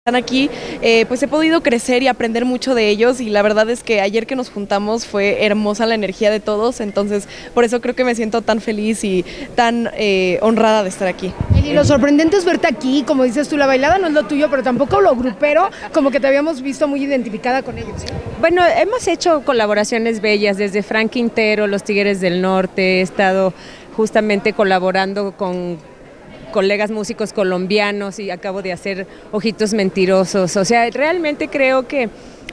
Están aquí, pues he podido crecer y aprender mucho de ellos y la verdad es que ayer que nos juntamos fue hermosa la energía de todos, entonces por eso creo que me siento tan feliz y tan honrada de estar aquí. Y lo sorprendente es verte aquí, como dices tú, la bailada no es lo tuyo, pero tampoco lo grupero, como que te habíamos visto muy identificada con ellos. Bueno, hemos hecho colaboraciones bellas, desde Frank Quintero, Los Tigres del Norte, he estado justamente colaborando con colegas músicos colombianos y acabo de hacer Ojitos Mentirosos, o sea, realmente creo que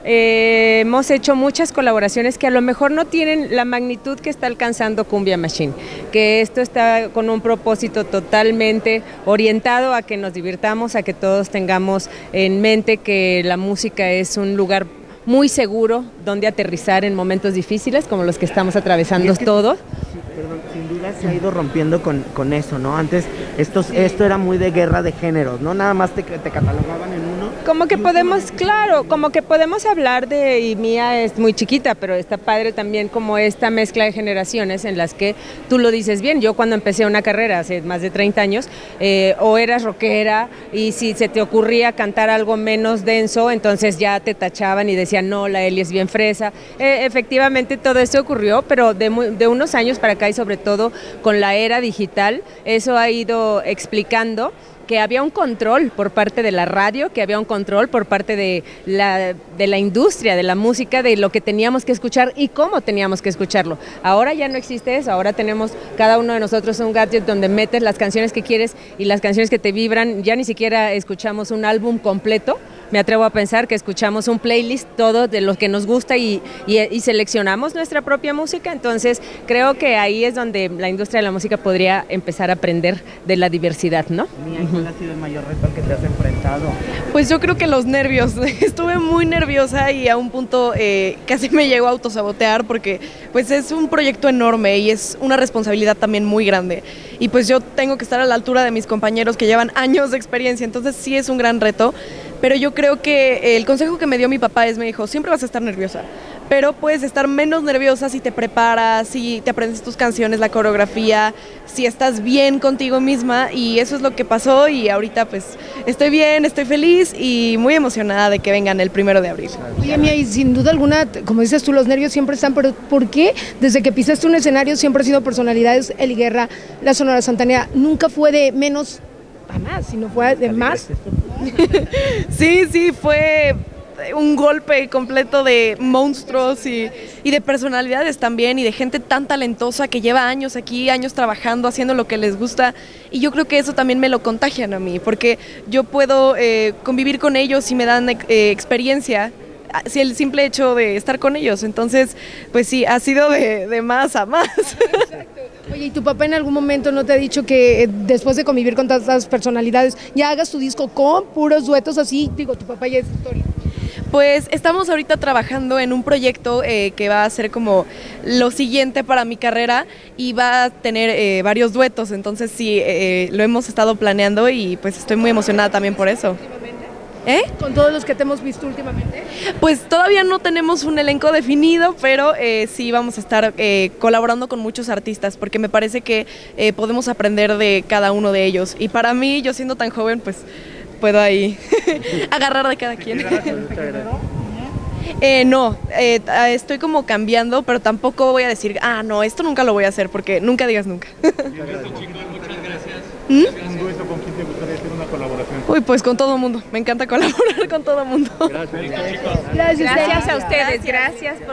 hemos hecho muchas colaboraciones que a lo mejor no tienen la magnitud que está alcanzando Cumbia Machine, que esto está con un propósito totalmente orientado a que nos divirtamos, a que todos tengamos en mente que la música es un lugar muy seguro donde aterrizar en momentos difíciles como los que estamos atravesando todos. Perdón, sin duda se ha ido rompiendo con eso, ¿no? Antes esto era muy de guerra de géneros, ¿no? Nada más te catalogaban en uno. Como que podemos, claro, como que podemos hablar de, y Mía es muy chiquita, pero está padre también como esta mezcla de generaciones en las que tú lo dices bien. Yo cuando empecé una carrera hace más de 30 años, o eras rockera y si se te ocurría cantar algo menos denso, entonces ya te tachaban y decían, no, la Eli es bien fresa. Efectivamente todo esto ocurrió, pero de unos años para acá y sobre todo con la era digital, eso ha ido explicando que había un control por parte de la radio, que había un control por parte de la industria, de la música, de lo que teníamos que escuchar y cómo teníamos que escucharlo. Ahora ya no existe eso, ahora tenemos cada uno de nosotros un gadget donde metes las canciones que quieres y las canciones que te vibran, ya ni siquiera escuchamos un álbum completo, me atrevo a pensar que escuchamos un playlist todo de lo que nos gusta y seleccionamos nuestra propia música, entonces creo que ahí es donde la industria de la música podría empezar a aprender de la diversidad, ¿no? ¿Cuál ha sido el mayor reto al que te has enfrentado? Pues yo creo que los nervios, estuve muy nerviosa y a un punto casi me llegó a autosabotear porque pues es un proyecto enorme y es una responsabilidad también muy grande y pues yo tengo que estar a la altura de mis compañeros que llevan años de experiencia, entonces sí es un gran reto, pero yo creo que el consejo que me dio mi papá me dijo, siempre vas a estar nerviosa, pero puedes estar menos nerviosa si te preparas, si te aprendes tus canciones, la coreografía, si estás bien contigo misma y eso es lo que pasó y ahorita pues estoy bien, estoy feliz y muy emocionada de que vengan el 1 de abril. Oye, Mía, y sin duda alguna, como dices tú, los nervios siempre están, pero ¿por qué desde que pisaste un escenario siempre ha sido personalidades, Eli Guerra, la Sonora Santanera, nunca fue de menos a más, sino fue de más? Sí, fue un golpe completo de monstruos y de personalidades también y de gente tan talentosa que lleva años aquí, años trabajando, haciendo lo que les gusta y yo creo que eso también me lo contagian a mí porque yo puedo convivir con ellos y me dan experiencia, si el simple hecho de estar con ellos, entonces pues sí, ha sido de más a más. Exacto. Oye, ¿y tu papá en algún momento no te ha dicho que después de convivir con tantas personalidades ya hagas tu disco con puros duetos así? Digo, tu papá ya es historia. Pues estamos ahorita trabajando en un proyecto que va a ser como lo siguiente para mi carrera y va a tener varios duetos, entonces sí, lo hemos estado planeando y pues estoy muy emocionada también por eso. ¿Con todos los que te hemos visto últimamente? Pues todavía no tenemos un elenco definido, pero sí vamos a estar colaborando con muchos artistas, porque me parece que podemos aprender de cada uno de ellos. Y para mí, yo siendo tan joven, pues puedo ahí agarrar de cada quien. No, estoy como cambiando, pero tampoco voy a decir, no, esto nunca lo voy a hacer, porque nunca digas nunca. ¿Un dueto con quién te gustaría hacer una colaboración? Uy, pues con todo mundo, me encanta colaborar con todo mundo. Gracias. Gracias a ustedes, gracias.